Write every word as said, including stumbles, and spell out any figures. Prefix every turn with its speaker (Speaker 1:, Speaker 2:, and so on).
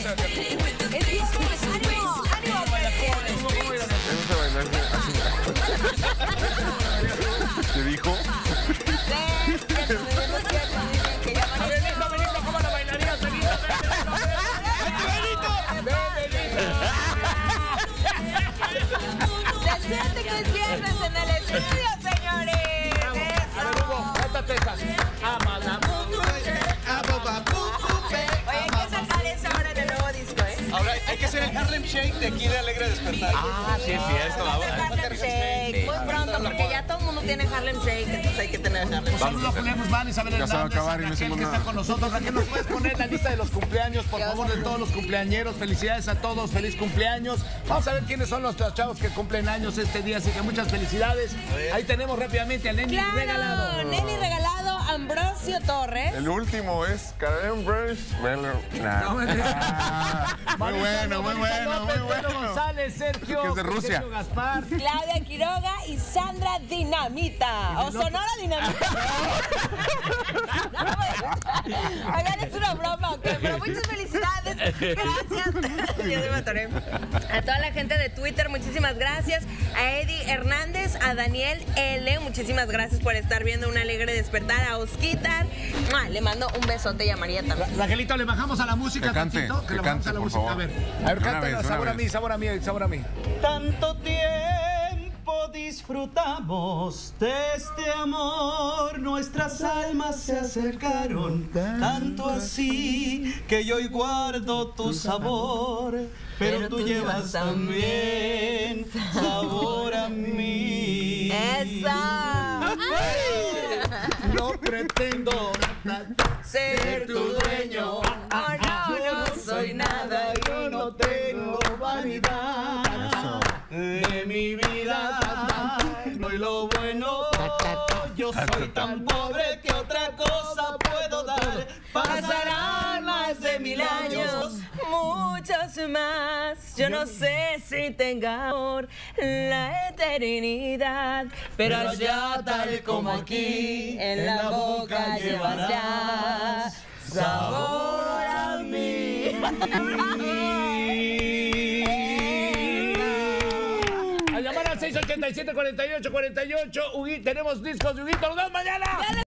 Speaker 1: ¿Qué dijo?
Speaker 2: A ver, Benito, Benito, ¿cómo la bailarías, Benito?
Speaker 3: Se siente que es viernes en el estudio, señores.
Speaker 2: A ver, Hugo, cuéntate esa. Ama la
Speaker 3: Oye, hay que sacar eso ahora en el nuevo disco, ¿eh?
Speaker 4: Ahora hay que hacer el Harlem Shake de aquí de Alegre Despertar.
Speaker 1: Ah, sí, es cierto.
Speaker 3: Vamos a hacer Harlem Shake muy pronto, porque ya todo el mundo tiene Harlem Shake, entonces hay que tener Harlem Shake.
Speaker 2: Saludos a Julián Guzmán, Isabel
Speaker 1: Ya se va a
Speaker 2: Hernández,
Speaker 1: acabar y no
Speaker 2: Raquel,
Speaker 1: hicimos
Speaker 2: que
Speaker 1: nada.
Speaker 2: está con nosotros. Raquel, ¿nos puedes poner la lista de los cumpleaños, por favor, de todos los cumpleañeros? Felicidades a todos, feliz cumpleaños. Vamos a ver quiénes son los chavos que cumplen años este día, así que muchas felicidades. Ahí tenemos rápidamente al Neni
Speaker 3: Claro,
Speaker 2: regalado.
Speaker 3: Neni regalado, Ambrosio Torres.
Speaker 1: El último es Karen Bruce. Nah. Muy bueno, muy bueno, muy bueno.
Speaker 2: González, Sergio,
Speaker 1: Que es de Rusia.
Speaker 2: Sergio Gaspar.
Speaker 3: Claudia Quiroga y Sandra Dinamita. O Sonora Dinamita. Oigan, es una broma, ¿ok? Pero muchas felicidades. Gracias. Ya se me atoré. A toda la gente de Twitter, muchísimas gracias. A Eddie Hernández, a Daniel L, muchísimas gracias por estar viendo Un Alegre Despertar. A Osquitar, ¡mua! Le mando un besote y a María también.
Speaker 2: Raquelito, le bajamos a la música.
Speaker 1: Que cante,
Speaker 2: tantito,
Speaker 1: que
Speaker 2: le bajamos
Speaker 1: cante,
Speaker 2: a la
Speaker 1: por
Speaker 2: música.
Speaker 1: favor.
Speaker 2: A ver, a ver,
Speaker 1: Una
Speaker 2: cántala,
Speaker 1: vez, una
Speaker 2: sabor a
Speaker 1: vez.
Speaker 2: mí, sabor a mí, sabor a mí.
Speaker 4: Tanto tiempo disfrutamos de este amor, nuestras almas se acercaron, tanto así que yo hoy guardo tu sabor, pero tú llevas también sabor a mí.
Speaker 3: ¡Esa!
Speaker 2: No pretendo
Speaker 3: Ser tu dueño. Oh, no, no soy nada.
Speaker 4: Yo no tengo vanidad de mi vida. No, y lo bueno, yo soy tan pobre que otra cosa puedo dar. Pasarán más de mil años.
Speaker 3: Muchos más. Yo no sé si tenga amor la eternidad, pero
Speaker 4: Pero
Speaker 3: allá
Speaker 4: allá, tal como aquí,
Speaker 3: en la boca llevas ya sabor a mí.
Speaker 2: A llamar al seis ochenta y siete, cuarenta y ocho, cuarenta y ocho. Huguito, tenemos discos de Huguito. ¡Nos vemos mañana!